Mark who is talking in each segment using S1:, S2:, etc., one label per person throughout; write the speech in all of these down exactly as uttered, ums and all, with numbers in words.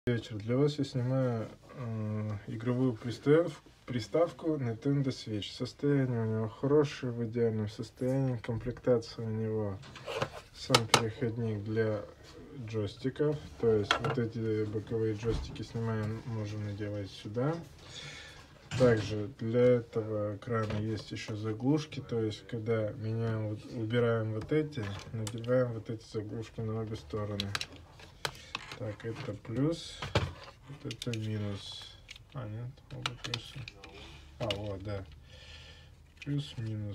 S1: Вечер. Для вас я снимаю э, игровую приставку, приставку Nintendo Switch. Состояние у него хорошее, в идеальном состоянии. Комплектация у него сам переходник для джойстиков. То есть вот эти боковые джойстики снимаем, можем наделать сюда. Также для этого экрана есть еще заглушки. То есть когда меняем, вот, убираем вот эти, надеваем вот эти заглушки на обе стороны. Так, это плюс, вот это минус. А, нет, оба плюсы. А, вот, да. Плюс-минус.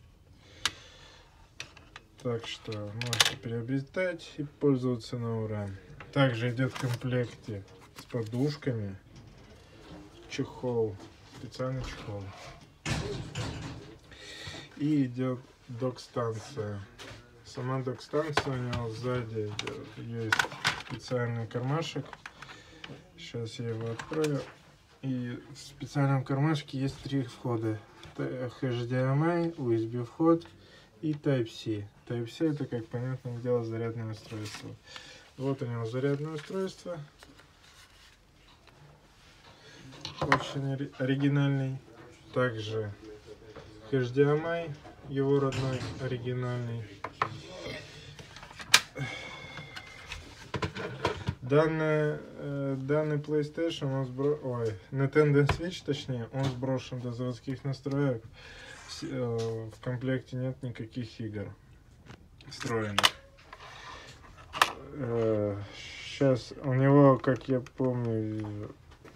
S1: Так что можете приобретать и пользоваться на ура. Также идет в комплекте с подушками чехол, специальный чехол. И идет док-станция. Сама док-станция у него сзади есть специальный кармашек. Сейчас я его открою. И в специальном кармашке есть три входа: эйч ди эм ай, ю эс би вход и Type-C. Type-C это, как понятное дело, зарядное устройство. Вот у него зарядное устройство. Очень оригинальный. Также эйч ди эм ай, его родной, оригинальный. Данный, э, данный PlayStation, он сбро... Ой, Nintendo Switch, точнее, он сброшен до заводских настроек. В, э, в комплекте нет никаких игр встроенных. Э, сейчас у него, как я помню,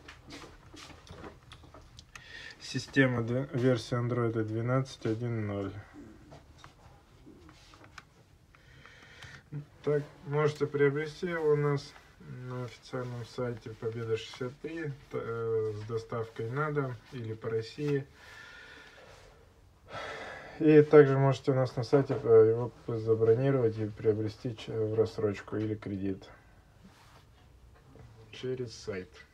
S1: система версии Android двенадцать точка один ноль. Так, можете приобрести его у нас на официальном сайте Победа шестьдесят три э, с доставкой на дом или по России. И также можете у нас на сайте его забронировать и приобрести в рассрочку или кредит через сайт.